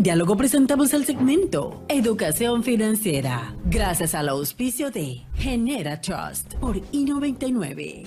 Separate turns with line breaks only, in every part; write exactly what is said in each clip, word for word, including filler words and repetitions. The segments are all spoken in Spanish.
En Diálogo presentamos el segmento Educación Financiera, gracias al auspicio de Genera Trust por I noventa y nueve.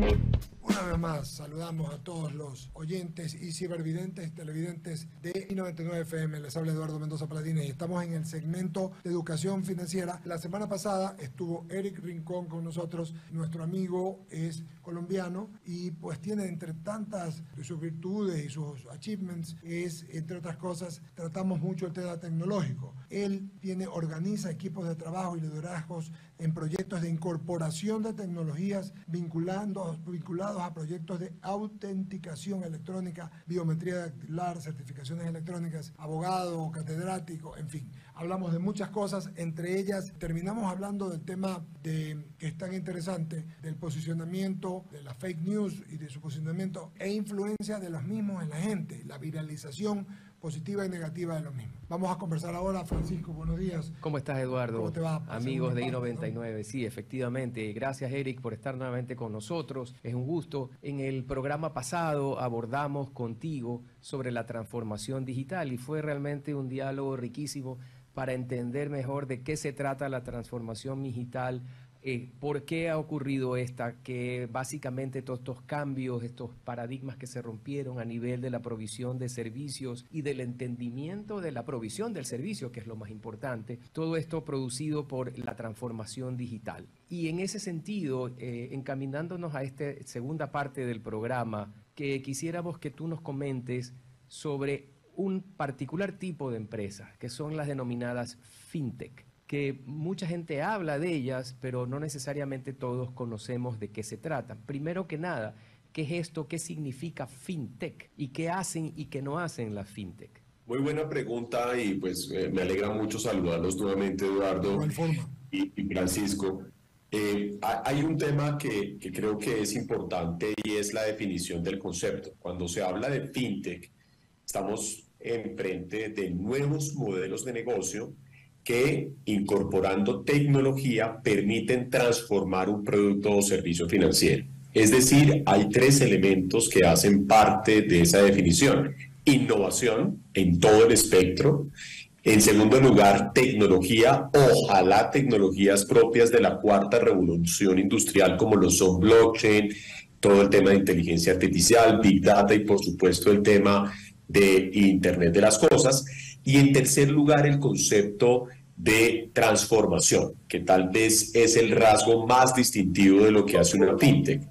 Una vez más, saludamos a todos los oyentes y cibervidentes, televidentes de I noventa y nueve F M. Les habla Eduardo Mendoza Paladines y estamos en el segmento de Educación Financiera. La semana pasada estuvo Eric Rincón con nosotros. Nuestro amigo es colombiano y pues tiene entre tantas de sus virtudes y sus achievements, es, entre otras cosas, tratamos mucho el tema tecnológico. Él tiene, organiza equipos de trabajo y liderazgos en proyectos de incorporación de tecnologías vinculando, vinculados a proyectos de autenticación electrónica, biometría dactilar, certificaciones electrónicas, abogado, catedrático, en fin. Hablamos de muchas cosas, entre ellas terminamos hablando del tema de, que es tan interesante, del posicionamiento de las fake news y de su posicionamiento e influencia de los mismos en la gente, la viralización positiva y negativa de los mismos. Vamos a conversar ahora. Francisco, buenos días.
¿Cómo estás, Eduardo?
¿Cómo te va?
Amigos de I noventa y nueve, sí, efectivamente. Gracias, Eric, por estar nuevamente con nosotros. Es un gusto. En el programa pasado abordamos contigo sobre la transformación digital y fue realmente un diálogo riquísimo para entender mejor de qué se trata la transformación digital. Eh, ¿Por qué ha ocurrido esta? Que básicamente todos estos cambios, estos paradigmas que se rompieron a nivel de la provisión de servicios y del entendimiento de la provisión del servicio, que es lo más importante, todo esto producido por la transformación digital. Y en ese sentido, eh, encaminándonos a esta segunda parte del programa, que quisiéramos que tú nos comentes sobre un particular tipo de empresas, que son las denominadas fintech, que mucha gente habla de ellas, pero no necesariamente todos conocemos de qué se tratan. Primero que nada, ¿qué es esto? ¿Qué significa fintech? ¿Y qué hacen y qué no hacen las fintech?
Muy buena pregunta y pues eh, me alegra mucho saludarlos nuevamente, Eduardo y, y Francisco. Eh, hay un tema que, que creo que es importante y es la definición del concepto. Cuando se habla de fintech, estamos enfrente de nuevos modelos de negocio que, incorporando tecnología, permiten transformar un producto o servicio financiero. Es decir, hay tres elementos que hacen parte de esa definición. Innovación en todo el espectro. En segundo lugar, tecnología, ojalá tecnologías propias de la cuarta revolución industrial, como lo son blockchain, todo el tema de inteligencia artificial, big data y, por supuesto, el tema de Internet de las cosas. Y en tercer lugar, el concepto de transformación, que tal vez es el rasgo más distintivo de lo que hace una fintech.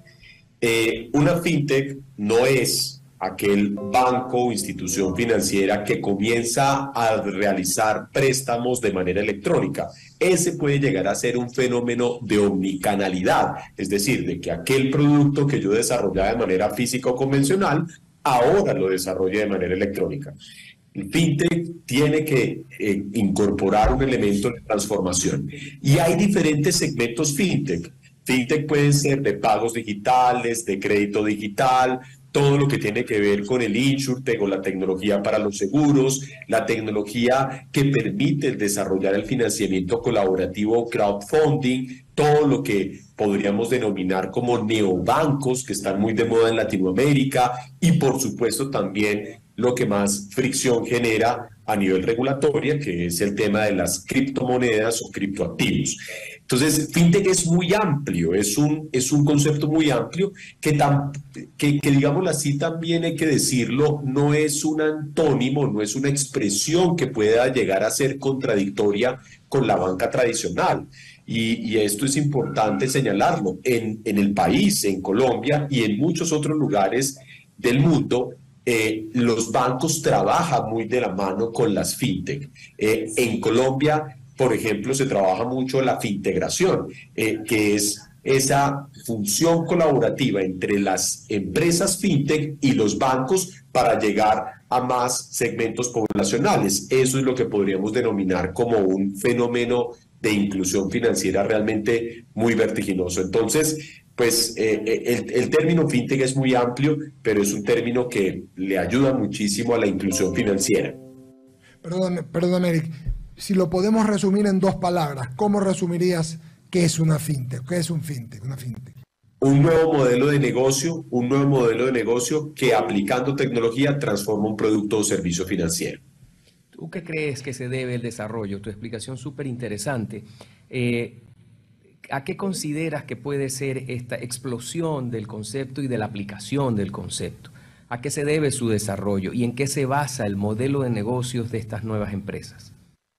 Eh, una fintech no es aquel banco o institución financiera que comienza a realizar préstamos de manera electrónica. Ese puede llegar a ser un fenómeno de omnicanalidad, es decir, de que aquel producto que yo desarrollaba de manera física o convencional, ahora lo desarrolle de manera electrónica. El fintech tiene que eh, incorporar un elemento de transformación. Y hay diferentes segmentos fintech. Fintech pueden ser de pagos digitales, de crédito digital, todo lo que tiene que ver con el insurtech o la tecnología para los seguros, la tecnología que permite el desarrollar el financiamiento colaborativo o crowdfunding, todo lo que podríamos denominar como neobancos, que están muy de moda en Latinoamérica, y por supuesto también lo que más fricción genera a nivel regulatorio, que es el tema de las criptomonedas o criptoactivos. Entonces, fintech es muy amplio, es un, es un concepto muy amplio que, tan, que, que, digámoslo así, también hay que decirlo, no es un antónimo, no es una expresión que pueda llegar a ser contradictoria con la banca tradicional. Y, y esto es importante señalarlo. En, en el país, en Colombia y en muchos otros lugares del mundo, Eh, los bancos trabajan muy de la mano con las fintech. Eh, en Colombia, por ejemplo, se trabaja mucho la fintegración, eh, que es esa función colaborativa entre las empresas fintech y los bancos para llegar a más segmentos poblacionales. Eso es lo que podríamos denominar como un fenómeno de inclusión financiera realmente muy vertiginoso. Entonces, pues eh, el, el término fintech es muy amplio, pero es un término que le ayuda muchísimo a la inclusión financiera.
Perdóname, perdóname, Eric, si lo podemos resumir en dos palabras, ¿cómo resumirías qué es una fintech? ¿Qué es un fintech, una fintech?
Un nuevo modelo de negocio, un nuevo modelo de negocio que aplicando tecnología transforma un producto o servicio financiero.
¿Tú qué crees que se debe el desarrollo? Tu explicación súper interesante. Eh, ¿A qué consideras que puede ser esta explosión del concepto y de la aplicación del concepto? ¿A qué se debe su desarrollo y en qué se basa el modelo de negocios de estas nuevas empresas?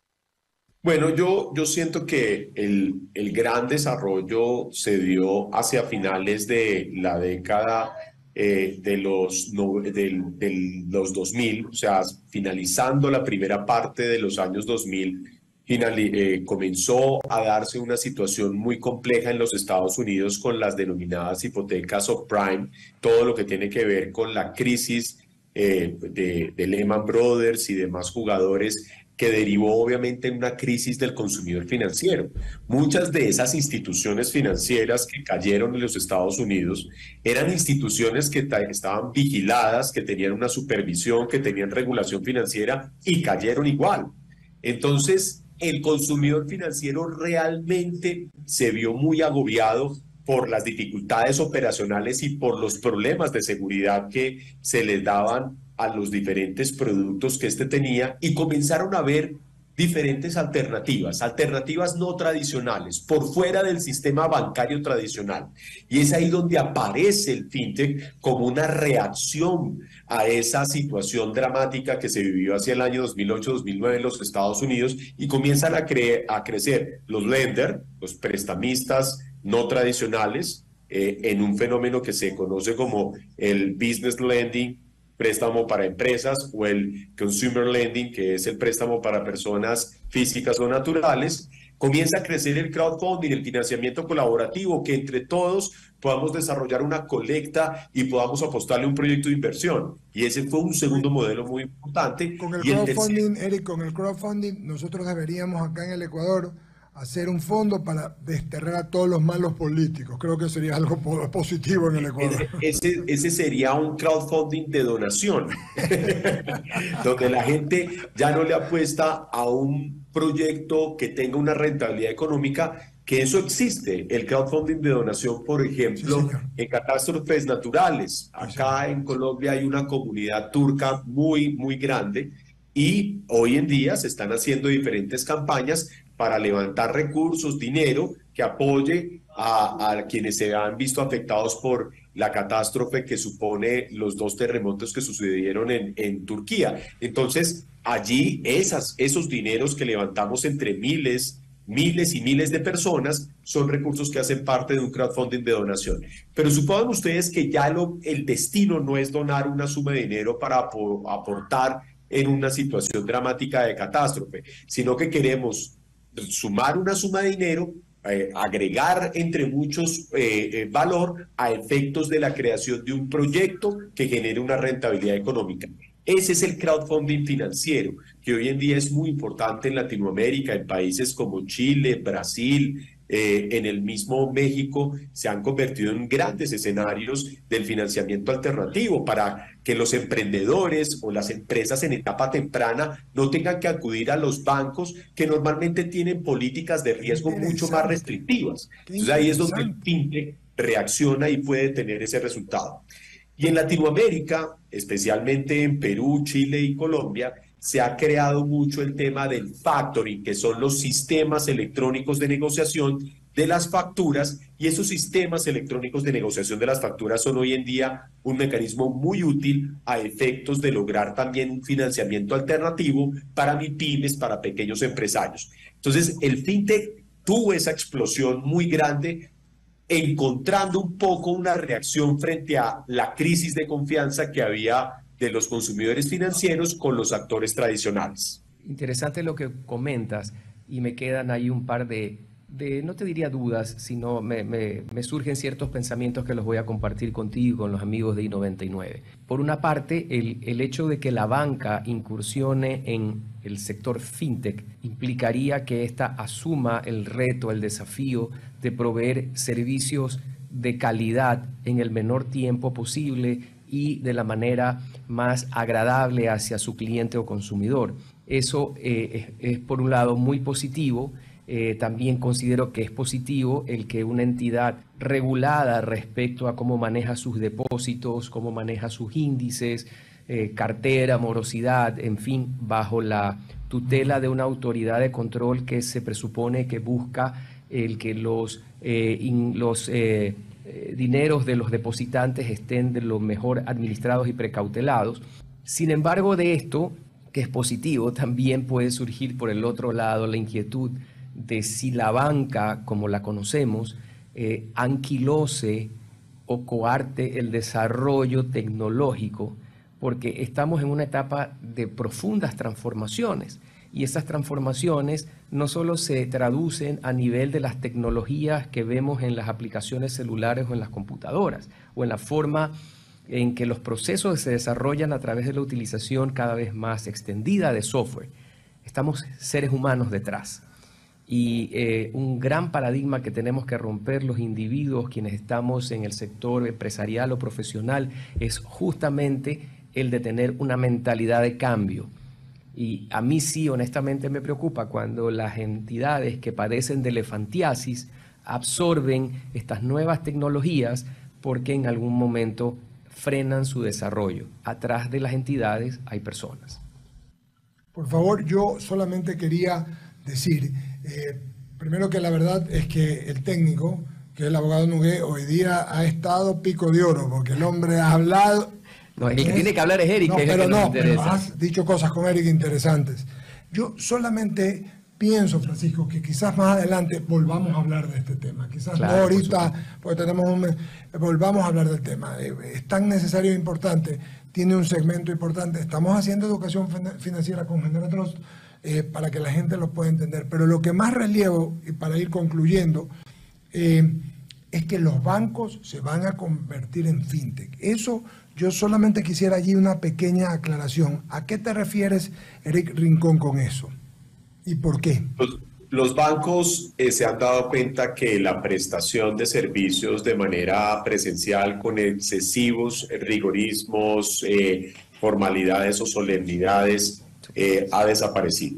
Bueno, yo, yo siento que el, el gran desarrollo se dio hacia finales de la década eh, de, los, no, de, de los dos mil, o sea, finalizando la primera parte de los años dos mil, finali, eh, comenzó a darse una situación muy compleja en los Estados Unidos con las denominadas hipotecas subprime, todo lo que tiene que ver con la crisis eh, de, de Lehman Brothers y demás jugadores, que derivó obviamente en una crisis del consumidor financiero. Muchas de esas instituciones financieras que cayeron en los Estados Unidos eran instituciones que estaban vigiladas, que tenían una supervisión, que tenían regulación financiera y cayeron igual. Entonces, el consumidor financiero realmente se vio muy agobiado por las dificultades operacionales y por los problemas de seguridad que se les daban a los diferentes productos que este tenía, y comenzaron a ver diferentes alternativas, alternativas no tradicionales, por fuera del sistema bancario tradicional. Y es ahí donde aparece el fintech como una reacción a esa situación dramática que se vivió hacia el año dos mil ocho dos mil nueve en los Estados Unidos, y comienzan a, cre a crecer los lenders, los prestamistas no tradicionales, eh, en un fenómeno que se conoce como el business lending, préstamo para empresas, o el consumer lending, que es el préstamo para personas físicas o naturales. Comienza a crecer el crowdfunding, el financiamiento colaborativo, que entre todos podamos desarrollar una colecta y podamos apostarle un proyecto de inversión. Y ese fue un segundo modelo muy importante.
Con el
y el
crowdfunding,
tercer...
Eric, con el crowdfunding, nosotros deberíamos acá en el Ecuador hacer un fondo para desterrar a todos los malos políticos. Creo que sería algo positivo en el Ecuador.
Ese, ese sería un crowdfunding de donación, donde la gente ya no le apuesta a un proyecto que tenga una rentabilidad económica, que eso existe, el crowdfunding de donación, por ejemplo, sí, en catástrofes naturales. Acá sí, en Colombia hay una comunidad turca muy, muy grande, y hoy en día se están haciendo diferentes campañas para levantar recursos, dinero, que apoye a, a quienes se han visto afectados por la catástrofe que supone los dos terremotos que sucedieron en, en Turquía. Entonces, allí esas, esos dineros que levantamos entre miles, miles y miles de personas son recursos que hacen parte de un crowdfunding de donación. Pero supongan ustedes que ya lo, el destino no es donar una suma de dinero para aportar en una situación dramática de catástrofe, sino que queremos sumar una suma de dinero, eh, agregar entre muchos eh, eh, valor a efectos de la creación de un proyecto que genere una rentabilidad económica. Ese es el crowdfunding financiero, que hoy en día es muy importante en Latinoamérica, en países como Chile, Brasil, eh, en el mismo México, se han convertido en grandes escenarios del financiamiento alternativo para que los emprendedores o las empresas en etapa temprana no tengan que acudir a los bancos, que normalmente tienen políticas de riesgo mucho más restrictivas. Entonces ahí es donde el fintech reacciona y puede tener ese resultado. Y en Latinoamérica, especialmente en Perú, Chile y Colombia, se ha creado mucho el tema del factoring, que son los sistemas electrónicos de negociación de las facturas, y esos sistemas electrónicos de negociación de las facturas son hoy en día un mecanismo muy útil a efectos de lograr también un financiamiento alternativo para MIPYMES, para pequeños empresarios. Entonces, el fintech tuvo esa explosión muy grande, encontrando un poco una reacción frente a la crisis de confianza que había de los consumidores financieros con los actores tradicionales.
Interesante lo que comentas, y me quedan ahí un par de, de no te diría dudas, sino me, me, me surgen ciertos pensamientos que los voy a compartir contigo y con los amigos de i noventa y nueve. Por una parte, el, el hecho de que la banca incursione en el sector fintech implicaría que ésta asuma el reto, el desafío de proveer servicios de calidad en el menor tiempo posible y de la manera más agradable hacia su cliente o consumidor. Eso eh, es, es por un lado muy positivo. Eh, también considero que es positivo el que una entidad regulada respecto a cómo maneja sus depósitos, cómo maneja sus índices, eh, cartera, morosidad, en fin, bajo la tutela de una autoridad de control que se presupone que busca el que los, eh, in, los eh, eh, dineros de los depositantes estén de lo mejor administrados y precautelados. Sin embargo, de esto, que es positivo, también puede surgir por el otro lado la inquietud de si la banca, como la conocemos, eh, anquilose o coarte el desarrollo tecnológico, porque estamos en una etapa de profundas transformaciones y esas transformaciones no solo se traducen a nivel de las tecnologías que vemos en las aplicaciones celulares o en las computadoras o en la forma en que los procesos se desarrollan a través de la utilización cada vez más extendida de software. Estamos seres humanos detrás. Y eh, un gran paradigma que tenemos que romper los individuos, quienes estamos en el sector empresarial o profesional, es justamente el de tener una mentalidad de cambio. Y a mí sí, honestamente, me preocupa cuando las entidades que padecen de elefantiasis absorben estas nuevas tecnologías porque en algún momento frenan su desarrollo. Atrás de las entidades hay personas.
Por favor, yo solamente quería decir, eh, primero que la verdad es que el técnico, que es el abogado Nogué, hoy día ha estado pico de oro, porque el hombre ha hablado...
No, el que es, tiene que hablar es Eric,
no,
que es
pero
el que nos
no,
interesa.
Pero has dicho cosas con Eric interesantes. Yo solamente pienso, Francisco, que quizás más adelante volvamos a hablar de este tema. Quizás claro, no ahorita, por porque tenemos un... Volvamos a hablar del tema. Es tan necesario e importante, tiene un segmento importante. Estamos haciendo educación financiera con Genera Trust eh, para que la gente lo pueda entender. Pero lo que más relevo, y para ir concluyendo, eh, es que los bancos se van a convertir en fintech. Eso... Yo solamente quisiera allí una pequeña aclaración. ¿A qué te refieres, Eric Rincón, con eso? ¿Y por qué?
Los, los bancos eh, se han dado cuenta que la prestación de servicios de manera presencial con excesivos rigorismos, eh, formalidades o solemnidades eh, ha desaparecido.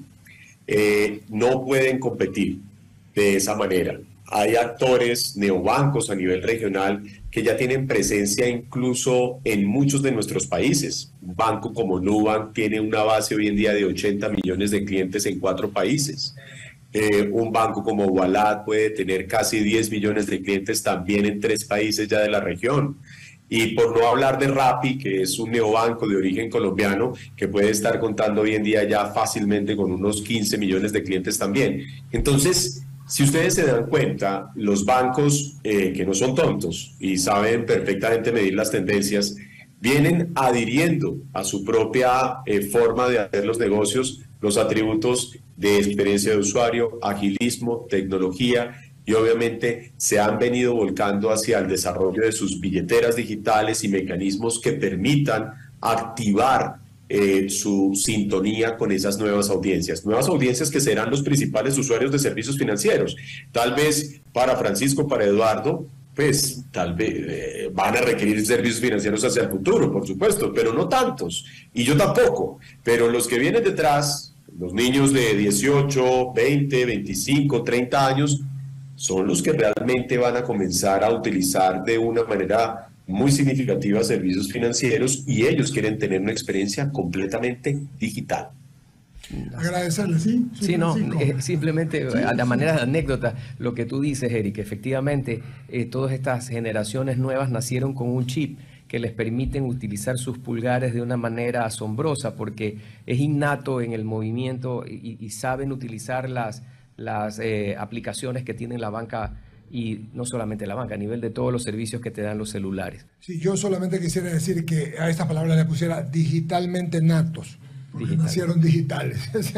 Eh, no pueden competir de esa manera. Hay actores neobancos a nivel regional que ya tienen presencia incluso en muchos de nuestros países. Un banco como Nubank tiene una base hoy en día de ochenta millones de clientes en cuatro países. Eh, un banco como Ualad puede tener casi diez millones de clientes también en tres países ya de la región. Y por no hablar de Rappi, que es un neobanco de origen colombiano, que puede estar contando hoy en día ya fácilmente con unos quince millones de clientes también. Entonces, si ustedes se dan cuenta, los bancos, eh, que no son tontos y saben perfectamente medir las tendencias, vienen adhiriendo a su propia eh, forma de hacer los negocios los atributos de experiencia de usuario, agilismo, tecnología, y obviamente se han venido volcando hacia el desarrollo de sus billeteras digitales y mecanismos que permitan activar Eh, su sintonía con esas nuevas audiencias, nuevas audiencias que serán los principales usuarios de servicios financieros. Tal vez para Francisco, para Eduardo, pues tal vez eh, van a requerir servicios financieros hacia el futuro, por supuesto, pero no tantos, y yo tampoco, pero los que vienen detrás, los niños de dieciocho, veinte, veinticinco, treinta años, son los que realmente van a comenzar a utilizar de una manera muy significativa servicios financieros, y ellos quieren tener una experiencia completamente digital.
Agradecerle, ¿sí?
Sí, sí no, eh, simplemente sí, a la manera de anécdota, lo que tú dices, Eric, efectivamente, eh, todas estas generaciones nuevas nacieron con un chip que les permiten utilizar sus pulgares de una manera asombrosa, porque es innato en el movimiento y, y saben utilizar las, las eh, aplicaciones que tiene la banca. Y no solamente la banca, a nivel de todos los servicios que te dan los celulares.
Sí, yo solamente quisiera decir que a estas palabras le pusiera digitalmente natos, porque Digital. nacieron digitales.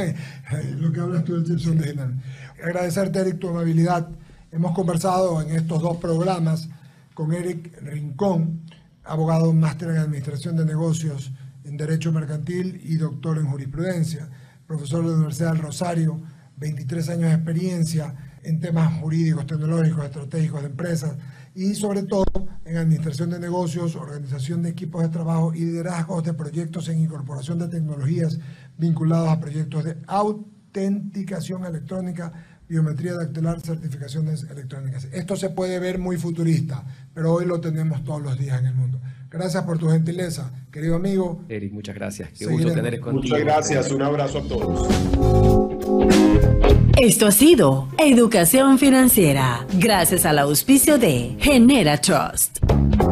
Lo que hablas tú del son digitales. Agradecerte, Eric, tu amabilidad. Hemos conversado en estos dos programas con Eric Rincón, abogado máster en Administración de Negocios en Derecho Mercantil y doctor en Jurisprudencia, profesor de la Universidad del Rosario, veintitrés años de experiencia en temas jurídicos, tecnológicos, estratégicos de empresas y sobre todo en administración de negocios, organización de equipos de trabajo y liderazgos de proyectos en incorporación de tecnologías vinculados a proyectos de autenticación electrónica, biometría dactilar, certificaciones electrónicas. Esto se puede ver muy futurista, pero hoy lo tenemos todos los días en el mundo. Gracias por tu gentileza, querido amigo.
Eric, muchas gracias. Qué
Seguiremos.
gusto tener contigo.
Muchas gracias, un abrazo a todos.
Esto ha sido Educación Financiera, gracias al auspicio de Genera Trust.